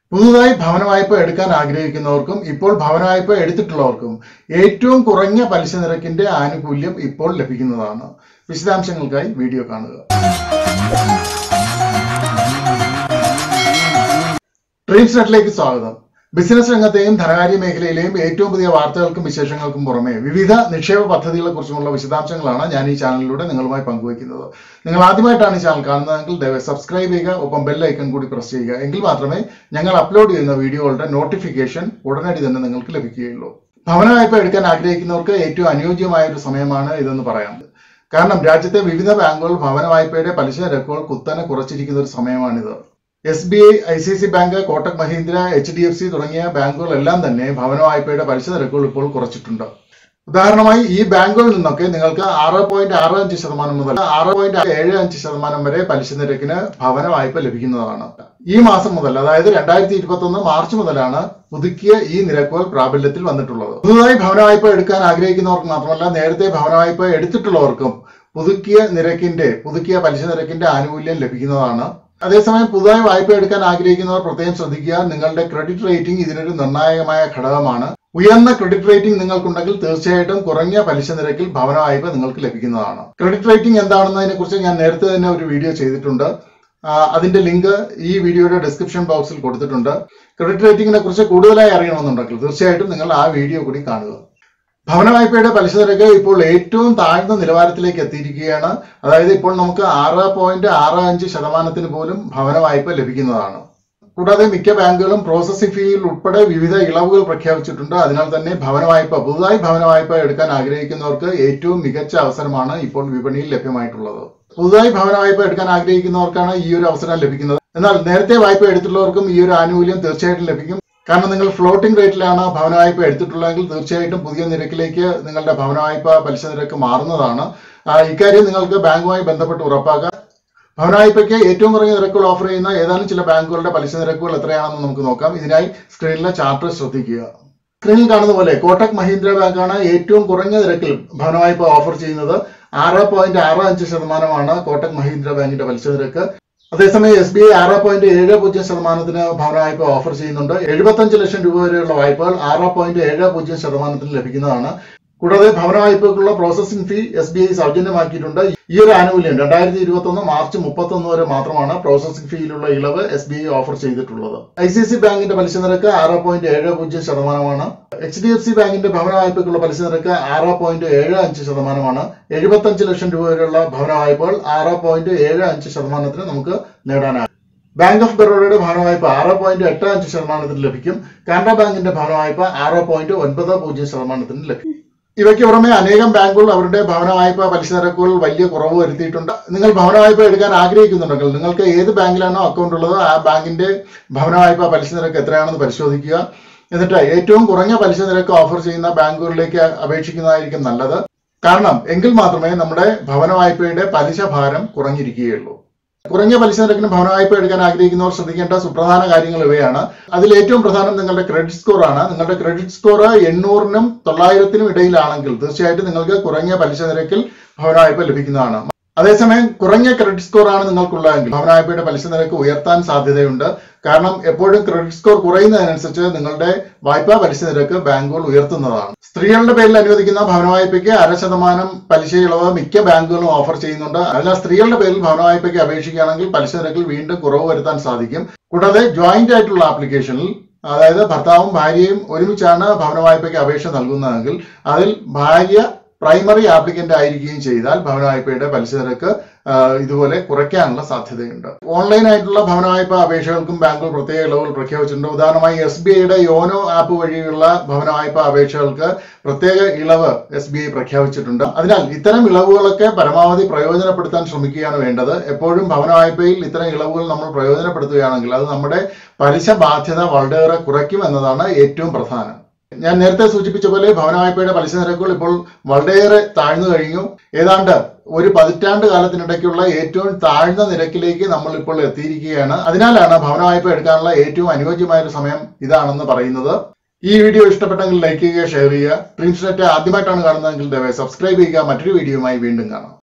പുതുതായി ഭവന വായ്പ എടുക്കാൻ ആഗ്രഹിക്കുന്നവർക്കും ഇപ്പോൾ ഭവന വായ്പ എടുത്തിട്ടുള്ളവർക്കും ഏറ്റവും കുറഞ്ഞ പലിശ നിരക്കിന്റെ ആനുകൂല്യം ഇപ്പോൾ ലഭിക്കുന്നതാണ്. വിശദാംശങ്ങൾക്കായി വീഡിയോ കാണുക. ഡ്രീംസ് നെറ്റിലേക്ക് സ്വാഗതം. ബിസിനസ് രംഗത്തെയും ധനകാര്യ മേഖലയിലെയും ഏറ്റവും പുതിയ വാർത്തകൾക്കും വിശേഷങ്ങൾക്കും പുറമെ വിവിധ നിക്ഷേപ പദ്ധതികളെ കുറിച്ചുള്ള വിശദാംശങ്ങളാണ് ഞാൻ ഈ ചാനലിലൂടെ നിങ്ങളുമായി പങ്കുവയ്ക്കുന്നത്. നിങ്ങൾ ആദ്യമായിട്ടാണ് ഈ ചാനൽ കാണുന്നതെങ്കിൽ ദയവായി സബ്സ്ക്രൈബ് ചെയ്യുക, ഒപ്പം ബെൽ ഐക്കൺ കൂടി പ്രസ് ചെയ്യുക. എങ്കിൽ മാത്രമേ ഞങ്ങൾ അപ്ലോഡ് ചെയ്യുന്ന വീഡിയോകളുടെ നോട്ടിഫിക്കേഷൻ ഉടനടി തന്നെ നിങ്ങൾക്ക് ലഭിക്കുകയുള്ളൂ. ഭവന വായ്പ എടുക്കാൻ ആഗ്രഹിക്കുന്നവർക്ക് ഏറ്റവും അനുയോജ്യമായ ഒരു സമയമാണ് ഇതെന്ന് പറയാം. കാരണം രാജ്യത്തെ വിവിധ ബാങ്കുകൾ ഭവന വായ്പയുടെ പലിശ നിരക്കുകൾ കുത്തനെ കുറച്ചിരിക്കുന്ന ഒരു സമയമാണിത്. SBI, ICICI bank, Kotak Mahindra, HDFC തുടങ്ങിയ ബാങ്കുകളെല്ലാം തന്നെ ഭവന വായ്പയുടെ പലിശ നിരക്കുകൾ ഇപ്പോൾ കുറച്ചിട്ടുണ്ട്. ഉദാഹരണമായി ഈ ബാങ്കുകളിൽ നിന്നൊക്കെ നിങ്ങൾക്ക് 6.65% മുതൽ 6.75% വരെ പലിശ നിരക്കിന് ഭവന വായ്പ ലഭിക്കുന്നതാണ്. ഈ മാസം മുതൽ, അതായത് 2021 മാർച്ച് മുതലാണ് പുതുക്കിയ ഈ നിരക്കുകൾ പ്രാബല്യത്തിൽ വന്നിട്ടുള്ളത്. പുതുതായി ഭവന വായ്പ എടുക്കാൻ ആഗ്രഹിക്കുന്നവർക്ക് മാത്രമല്ല, നേരത്തെ ഭവന വായ്പ എടുത്തിട്ടുള്ളവർക്കും പുതുക്കിയ പലിശ നിരക്കിന്റെ ആനുകൂല്യം ലഭിക്കുന്നതാണ്. അതേസമയം പുതുതായി വായ്പ എടുക്കാൻ ആഗ്രഹിക്കുന്നവർ പ്രത്യേകം ശ്രദ്ധിക്കുക. നിങ്ങളുടെ ക്രെഡിറ്റ് റേറ്റിംഗ് ഇതിനൊരു നിർണായകമായ ഘടകമാണ്. ഉയർന്ന ക്രെഡിറ്റ് റേറ്റിംഗ് നിങ്ങൾക്കുണ്ടെങ്കിൽ തീർച്ചയായിട്ടും കുറഞ്ഞ പലിശ നിരക്കിൽ ഭവന വായ്പ നിങ്ങൾക്ക് ലഭിക്കുന്നതാണ്. ക്രെഡിറ്റ് റേറ്റിംഗ് എന്താണെന്നതിനെ കുറിച്ച് ഞാൻ നേരത്തെ തന്നെ ഒരു വീഡിയോ ചെയ്തിട്ടുണ്ട്. അതിന്റെ ലിങ്ക് ഈ വീഡിയോയുടെ ഡിസ്ക്രിപ്ഷൻ ബോക്സിൽ കൊടുത്തിട്ടുണ്ട്. ക്രെഡിറ്റ് റേറ്റിംഗിനെ കുറിച്ച് കൂടുതലായി അറിയണമെന്നുണ്ടെങ്കിൽ തീർച്ചയായിട്ടും നിങ്ങൾ ആ വീഡിയോ കൂടി കാണുക. ഭവന വായ്പയുടെ പലിശ നിരക്ക് ഇപ്പോൾ ഏറ്റവും താഴ്ന്ന നിലവാരത്തിലേക്ക് എത്തിയിരിക്കുകയാണ്. അതായത് ഇപ്പോൾ നമുക്ക് 6.65% പോലും ഭവന വായ്പ ലഭിക്കുന്നതാണ്. കൂടാതെ മിക്ക ബാങ്കുകളും പ്രോസസ്സിംഗ് ഫീയിൽ ഉൾപ്പെടെ വിവിധ ഇളവുകൾ പ്രഖ്യാപിച്ചിട്ടുണ്ട്. അതിനാൽ തന്നെ പുതുതായി ഭവന വായ്പ എടുക്കാൻ ആഗ്രഹിക്കുന്നവർക്ക് ഏറ്റവും മികച്ച അവസരമാണ് ഇപ്പോൾ വിപണിയിൽ ലഭ്യമായിട്ടുള്ളത്. പുതുതായി ഭവന വായ്പ എടുക്കാൻ ആഗ്രഹിക്കുന്നവർക്കാണ് ഈ ഒരു അവസരം ലഭിക്കുന്നത്. എന്നാൽ നേരത്തെ വായ്പ എടുത്തിട്ടുള്ളവർക്കും ഈ ഒരു ആനുകൂല്യം തീർച്ചയായിട്ടും ലഭിക്കും. കാരണം നിങ്ങൾ ഫ്ലോട്ടിംഗ് റേറ്റിലാണ് ഭവന വായ്പ എടുത്തിട്ടുള്ളതെങ്കിൽ തീർച്ചയായിട്ടും പുതിയ നിരക്കിലേക്ക് നിങ്ങളുടെ ഭവന വായ്പ പലിശ നിരക്ക് മാറുന്നതാണ്. ഇക്കാര്യം നിങ്ങൾക്ക് ബാങ്കുമായി ബന്ധപ്പെട്ട് ഉറപ്പാക്കാം. ഭവന വായ്പയ്ക്ക് ഏറ്റവും കുറഞ്ഞ നിരക്കുകൾ ഓഫർ ചെയ്യുന്ന ഏതാനും ചില ബാങ്കുകളുടെ പലിശ നിരക്കുകൾ എത്രയാണെന്ന് നമുക്ക് നോക്കാം. ഇതിനായി സ്ക്രീനിലെ ചാർട്ട് ശ്രദ്ധിക്കുക. സ്ക്രീനിൽ കാണുന്ന പോലെ കോട്ടക് മഹീന്ദ്ര ബാങ്കാണ് ഏറ്റവും കുറഞ്ഞ നിരക്കിൽ ഭവന വായ്പ ഓഫർ ചെയ്യുന്നത്. 6.65% കോട്ടക് മഹീന്ദ്ര ബാങ്കിന്റെ പലിശ നിരക്ക്. അതേസമയം SBI 6.70% ഭവന വായ്പ ഓഫർ ചെയ്യുന്നുണ്ട്. 75 ലക്ഷം രൂപ വരെയുള്ള വായ്പകൾ 6.70% ലഭിക്കുന്നതാണ്. കൂടാതെ ഭവന വായ്പയ്ക്കുള്ള പ്രോസസ്സിംഗ് ഫീ SBI സൗജന്യമാക്കിയിട്ടുണ്ട്. ഈ ഒരു ആനുകൂല്യം 2021 മാർച്ച് 31 വരെ മാത്രമാണ് പ്രോസസ്സിംഗ് ഫീയിലുള്ള ഇളവ് SBI ഓഫർ ചെയ്തിട്ടുള്ളത്. ICICI ബാങ്കിന്റെ പലിശ നിരക്ക് 6.70%. HDFC ബാങ്കിന്റെ ഭവന വായ്പയ്ക്കുള്ള പലിശ നിരക്ക് 6.75%. 75 ലക്ഷം രൂപ വരെയുള്ള ഭവന വായ്പകൾ 6.75% നമുക്ക് നേടാനാകും. ബാങ്ക് ഓഫ് ബറോഡയുടെ ഭവന വായ്പ 6.85% ലഭിക്കും. കാനറ ബാങ്കിന്റെ ഭവന വായ്പ 6.90% ലഭിക്കും. ഇവയ്ക്ക് പുറമെ അനേകം ബാങ്കുകൾ അവരുടെ ഭവന വായ്പ പലിശ നിരക്കുകൾ വലിയ കുറവ് വരുത്തിയിട്ടുണ്ട്. നിങ്ങൾ ഭവന വായ്പ എടുക്കാൻ ആഗ്രഹിക്കുന്നുണ്ടെങ്കിൽ നിങ്ങൾക്ക് ഏത് ബാങ്കിലാണോ അക്കൗണ്ട് ഉള്ളത് ആ ബാങ്കിന്റെ ഭവന വായ്പ പലിശ നിരക്ക് എത്രയാണെന്ന് പരിശോധിക്കുക. എന്നിട്ട് ഏറ്റവും കുറഞ്ഞ പലിശ നിരക്ക് ഓഫർ ചെയ്യുന്ന ബാങ്കുകളിലേക്ക് അപേക്ഷിക്കുന്നതായിരിക്കും നല്ലത്. കാരണം എങ്കിൽ മാത്രമേ നമ്മുടെ ഭവന വായ്പയുടെ പലിശ ഭാരം കുറഞ്ഞിരിക്കുകയുള്ളൂ. കുറഞ്ഞ പലിശ നിരക്കിന് ഭവന വായ്പ എടുക്കാൻ ആഗ്രഹിക്കുന്നവർ ശ്രദ്ധിക്കേണ്ട സുപ്രധാന കാര്യങ്ങൾ ഇവയാണ്. അതിൽ ഏറ്റവും പ്രധാനം നിങ്ങളുടെ ക്രെഡിറ്റ് സ്കോർ ആണ്. നിങ്ങളുടെ ക്രെഡിറ്റ് സ്കോർ 800-നും 900-നും ഇടയിലാണെങ്കിൽ തീർച്ചയായിട്ടും നിങ്ങൾക്ക് കുറഞ്ഞ പലിശ നിരക്കിൽ ഭവന വായ്പ ലഭിക്കുന്നതാണ്. അതേസമയം കുറഞ്ഞ ക്രെഡിറ്റ് സ്കോർ ആണ് നിങ്ങൾക്കുള്ളതെങ്കിൽ ഭവന വായ്പയുടെ പലിശ നിരക്ക് ഉയർത്താൻ സാധ്യതയുണ്ട്. കാരണം എപ്പോഴും ക്രെഡിറ്റ് സ്കോർ കുറയുന്നതിനനുസരിച്ച് നിങ്ങളുടെ വായ്പാ പലിശ നിരക്ക് ബാങ്കുകൾ ഉയർത്തുന്നതാണ്. സ്ത്രീകളുടെ പേരിൽ അനുവദിക്കുന്ന ഭവന വായ്പയ്ക്ക് 0.5% പലിശ ഇളവ് മിക്ക ബാങ്കുകളും ഓഫർ ചെയ്യുന്നുണ്ട്. അതിനാൽ സ്ത്രീകളുടെ പേരിൽ ഭവന വായ്പയ്ക്ക് അപേക്ഷിക്കുകയാണെങ്കിൽ പലിശ നിരക്കിൽ വീണ്ടും കുറവ് വരുത്താൻ സാധിക്കും. കൂടാതെ ജോയിന്റ് ആയിട്ടുള്ള ആപ്ലിക്കേഷനിൽ, അതായത് ഭർത്താവും ഭാര്യയും ഒരുമിച്ചാണ് ഭവന വായ്പയ്ക്ക് അപേക്ഷ നൽകുന്നതെങ്കിൽ അതിൽ ഭാര്യ പ്രൈമറി ആപ്ലിക്കന്റ് ആയിരിക്കുകയും ചെയ്താൽ ഭവന വായ്പയുടെ പലിശ നിരക്ക് ഇതുപോലെ കുറയ്ക്കാനുള്ള സാധ്യതയുണ്ട്. ഓൺലൈനായിട്ടുള്ള ഭവന വായ്പ അപേക്ഷകൾക്കും ബാങ്കുകൾ പ്രത്യേക ഇളവുകൾ പ്രഖ്യാപിച്ചിട്ടുണ്ട്. ഉദാഹരണമായി SBIയുടെ യോനോ ആപ്പ് വഴിയുള്ള ഭവന വായ്പ അപേക്ഷകൾക്ക് പ്രത്യേക ഇളവ് SBI പ്രഖ്യാപിച്ചിട്ടുണ്ട്. അതിനാൽ ഇത്തരം ഇളവുകളൊക്കെ പരമാവധി പ്രയോജനപ്പെടുത്താൻ ശ്രമിക്കുകയാണ് വേണ്ടത്. എപ്പോഴും ഭവന വായ്പയിൽ ഇത്തരം ഇളവുകൾ നമ്മൾ പ്രയോജനപ്പെടുത്തുകയാണെങ്കിൽ അത് നമ്മുടെ പലിശ ബാധ്യത വളരെയേറെ കുറയ്ക്കും എന്നതാണ് ഏറ്റവും പ്രധാനം. ഞാൻ നേരത്തെ സൂചിപ്പിച്ച പോലെ ഭവന വായ്പയുടെ പലിശ നിരക്കുകൾ ഇപ്പോൾ വളരെയേറെ താഴ്ന്നു കഴിഞ്ഞു. ഏതാണ്ട് ഒരു 10 പതിറ്റാണ്ട് കാലത്തിനിടയ്ക്കുള്ള ഏറ്റവും താഴ്ന്ന നിരക്കിലേക്ക് നമ്മൾ ഇപ്പോൾ എത്തിയിരിക്കുകയാണ്. അതിനാലാണ് ഭവന വായ്പ എടുക്കാനുള്ള ഏറ്റവും അനുയോജ്യമായ ഒരു സമയം ഇതാണെന്ന് പറയുന്നത്. ഈ വീഡിയോ ഇഷ്ടപ്പെട്ടെങ്കിൽ ലൈക്ക് ചെയ്യുക, ഷെയർ ചെയ്യുക. ഡ്രീംസ് നെറ്റ് ആദ്യമായിട്ടാണ് കാണുന്നതെങ്കിൽ ദയവായി സബ്സ്ക്രൈബ് ചെയ്യുക. മറ്റൊരു വീഡിയോയുമായി വീണ്ടും കാണാം.